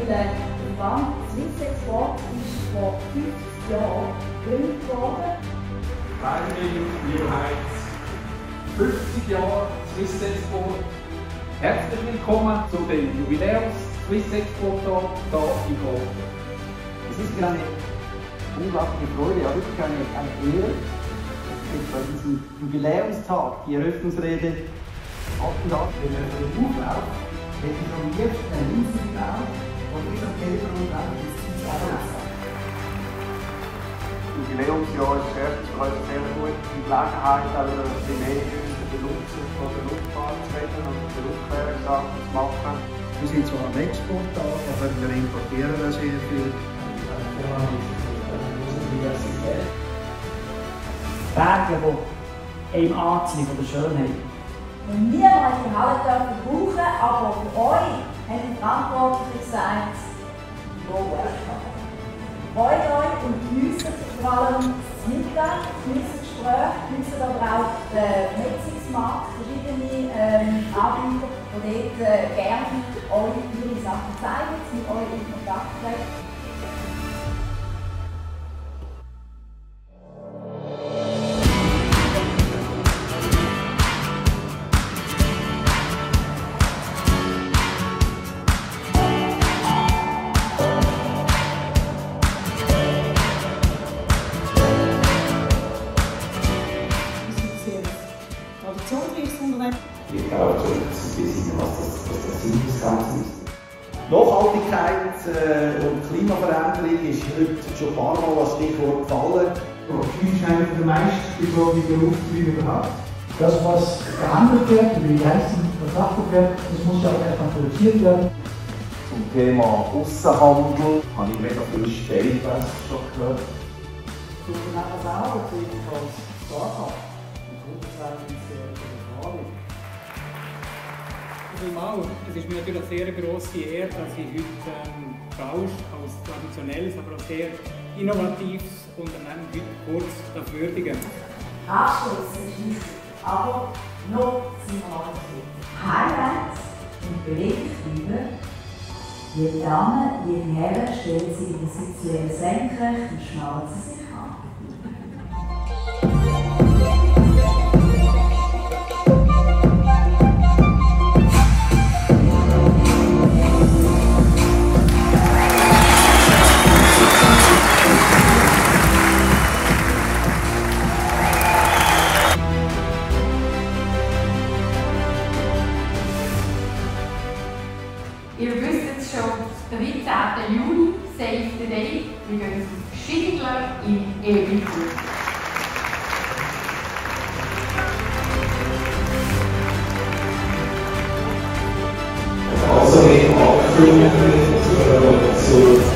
der Verband Swiss Export ist vor 50 Jahren gegründet worden. Wir haben 50 Jahre Swiss Export. Herzlich willkommen zu dem Jubiläums Swiss Export hier in Groten. Es ist mir eine unglaubliche Freude, ja wirklich eine Ehre, bei diesem Jubiläumstag die Eröffnungsrede halten darf. Wenn wir den Huflauf hätte ich am liebsten einen Insel gebaut und dieser Telefon ist die Arbeitszeit. Das Jubiläumsjahr ist eine sehr gute Gelegenheit, die Medien über den Nutzen von der Luftfahrt zu reden und die Luftklärungssachen zu machen. Wir sind zwar am Export da, aber wir importieren auch sehr viel. Berge, die im Anziehen von der Schönheit. Und wir wollen die Halle brauchen, aber für euch haben die Verantwortlichen gesagt, wo welcome. Freut euch und geniessen vor allem das Mittag, geniessen das Gespräch, geniessen aber auch den Metzungsmarkt, verschiedene Anbieter, die dort gerne euch ihre Sachen zeigen, mit euch in Kontakt treten. Ich glaube, dass wir wissen, was das Sinn des Ganzen ist. Nachhaltigkeit und Klimaveränderung ist heute schon ein paar Mal als Stichwort gefallen. Die ist einer der meistbesorgten Berufsbilder überhaupt. Das, was gehandelt wird, über die Leistung betrachtet wird, das muss ja auch erstmal produziert werden. Zum Thema Aussenhandel habe ich mega viel Stellplätze schon gehört. So genau selber sehe ich als Start-up und grundsätzlich sehr Erfahrung. Es ist mir natürlich eine sehr grosse Ehre, dass ich heute Bausch als traditionelles, aber auch sehr innovatives Unternehmen heute kurz würdigen darf. Abschluss ist wichtig, aber noch sind wir noch nicht. Highlights und beweglich bleiben. Jede Dame, jede Herren stellen sie in den Sitzlehnen senkrecht und schnallen sie sich an. Ihr wisst jetzt schon, der 13. Juni, Save the Day, wir gehen auf Schiedler in Ewigkeit. Also, wir haben